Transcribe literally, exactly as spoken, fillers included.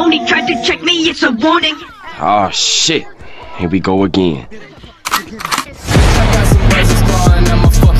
phone, he tried to check me, it's a warning. Oh shit, here we go again. I got some buzzes blowing, I'm a